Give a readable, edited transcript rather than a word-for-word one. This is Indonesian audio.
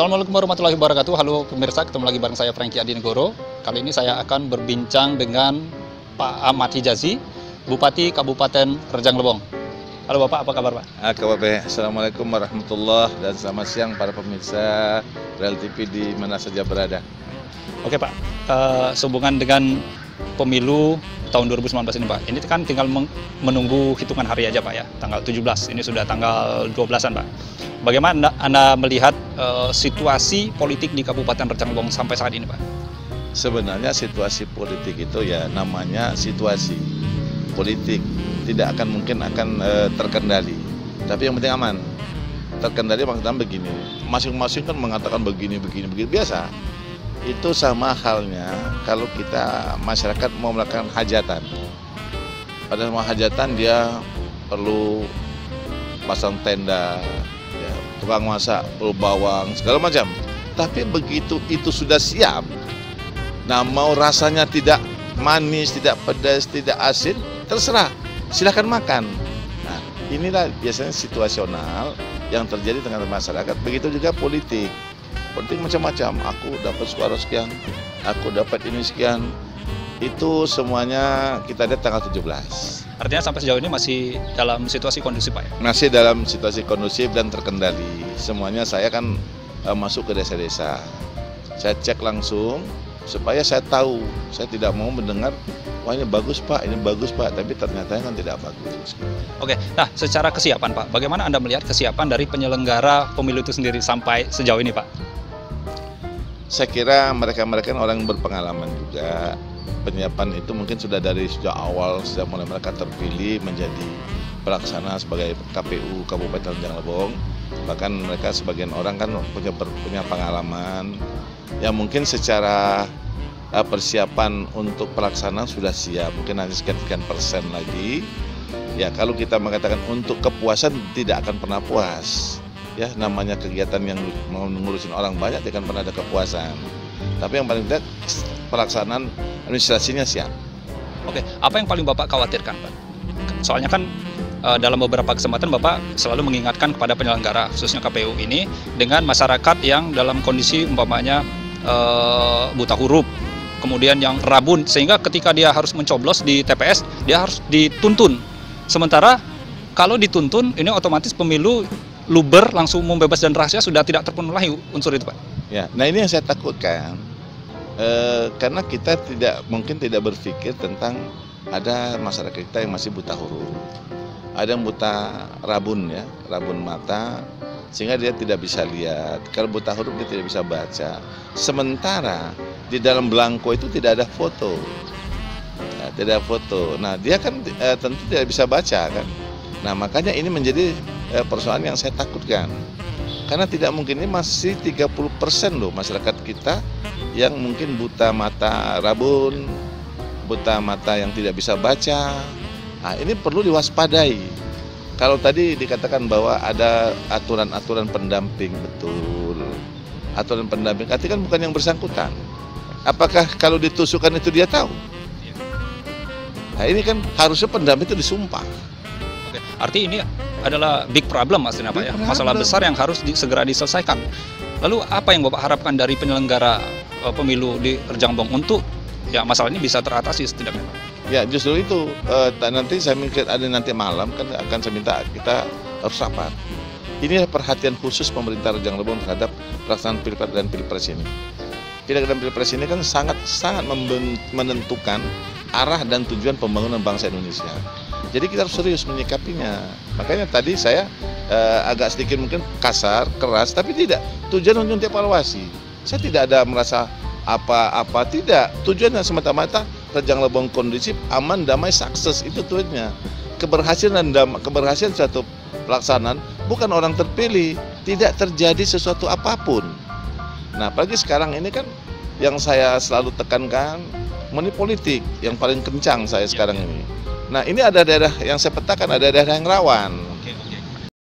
Assalamualaikum warahmatullahi wabarakatuh. Halo pemirsa, ketemu lagi bareng saya Franky Adinegoro. Kali ini saya akan berbincang dengan Pak Ahmad Hijazi, Bupati Kabupaten Rejang Lebong. Halo Bapak, apa kabar Pak? Kabar baik. Assalamualaikum warahmatullahi dan selamat siang para pemirsa Real TV di mana saja berada. Oke Pak, sehubungan dengan pemilu tahun 2019 ini Pak, ini kan tinggal menunggu hitungan hari aja Pak ya, tanggal 17, ini sudah tanggal 12-an Pak. Bagaimana Anda melihat situasi politik di Kabupaten Rejang Lebong sampai saat ini Pak? Sebenarnya situasi politik itu ya namanya situasi politik, tidak akan mungkin akan terkendali. Tapi yang penting aman. Terkendali maksudnya begini, masing-masing kan mengatakan begini biasa. Itu sama halnya kalau kita masyarakat mau melakukan hajatan. Pada semua hajatan dia perlu pasang tenda, ya, tukang masak, perlu bawang, segala macam. Tapi begitu itu sudah siap, nah mau rasanya tidak manis, tidak pedas, tidak asin, terserah, silahkan makan. Nah inilah biasanya situasional yang terjadi dengan masyarakat. Begitu juga politik. Politik macam-macam, aku dapat suara sekian, aku dapat ini sekian. Itu semuanya kita lihat tanggal 17. Artinya sampai sejauh ini masih dalam situasi kondusif Pak ya? Masih dalam situasi kondusif dan terkendali. Semuanya saya kan masuk ke desa-desa. Saya cek langsung supaya saya tahu. Saya tidak mau mendengar, wah ini bagus Pak, ini bagus Pak, tapi ternyata kan tidak bagus. Oke, nah secara kesiapan Pak, bagaimana Anda melihat kesiapan dari penyelenggara pemilu itu sendiri sampai sejauh ini Pak? Saya kira mereka-mereka orang yang berpengalaman juga. Penyiapan itu mungkin sudah dari sejak awal, sejak mulai mereka terpilih menjadi pelaksana sebagai KPU Kabupaten Rejang Lebong. Bahkan mereka sebagian orang kan punya pengalaman. Ya mungkin secara persiapan untuk pelaksanaan sudah siap, mungkin nanti sekian persen lagi. Ya kalau kita mengatakan untuk kepuasan tidak akan pernah puas. Ya namanya kegiatan yang mau ngurusin orang banyak tidak akan pernah ada kepuasan. Tapi yang paling tidak pelaksanaan administrasinya siap. Oke, apa yang paling Bapak khawatirkan Pak? Soalnya kan dalam beberapa kesempatan Bapak selalu mengingatkan kepada penyelenggara, khususnya KPU ini, dengan masyarakat yang dalam kondisi umpamanya buta huruf, kemudian yang rabun, sehingga ketika dia harus mencoblos di TPS, dia harus dituntun. Sementara kalau dituntun, ini otomatis pemilu luber, langsung umum, bebas dan rahasia, sudah tidak terpenuhi unsur itu Pak. Ya, nah ini yang saya takutkan. Karena kita mungkin tidak berpikir tentang ada masyarakat kita yang masih buta huruf. Ada yang buta rabun ya, rabun mata, sehingga dia tidak bisa lihat. Kalau buta huruf dia tidak bisa baca. Sementara di dalam belangko itu tidak ada foto. Nah, tidak ada foto. Nah, dia kan tentu tidak bisa baca kan. Nah, makanya ini menjadi persoalan yang saya takutkan. Karena tidak mungkin, ini masih 30% loh masyarakat kita yang mungkin buta mata rabun, buta mata yang tidak bisa baca. Nah, ini perlu diwaspadai. Kalau tadi dikatakan bahwa ada aturan-aturan pendamping, betul. Aturan pendamping, artinya kan bukan yang bersangkutan. Apakah kalau ditusukkan itu dia tahu? Nah, ini kan harusnya pendamping itu disumpah. Oke, arti ini adalah big problem maksudnya Pak ya, masalah besar yang harus segera diselesaikan. Lalu apa yang Bapak harapkan dari penyelenggara pemilu di Rejang Lebong untuk ya masalah ini bisa teratasi setidaknya Pak? Ya justru itu, nanti saya mikir ada nanti malam kan akan saya minta kita harus rapat. Ini perhatian khusus pemerintah Rejang Lebong terhadap pelaksanaan Pilpres dan Pilpres ini. Pilkada dan Pilpres ini kan sangat menentukan arah dan tujuan pembangunan bangsa Indonesia. Jadi kita harus serius menyikapinya. Makanya tadi saya agak sedikit mungkin kasar, keras, tapi tidak. Tujuan untuk evaluasi. Saya tidak ada merasa apa-apa, tidak. Tujuannya semata-mata Rejang Lebong kondusif, aman, damai, sukses, itu tujuannya. Keberhasilan suatu pelaksanaan bukan orang terpilih, tidak terjadi sesuatu apapun. Nah, apalagi sekarang ini kan yang saya selalu tekankan, money politik yang paling kencang saya sekarang ini. Nah ini ada daerah yang saya petakan, ada daerah yang rawan.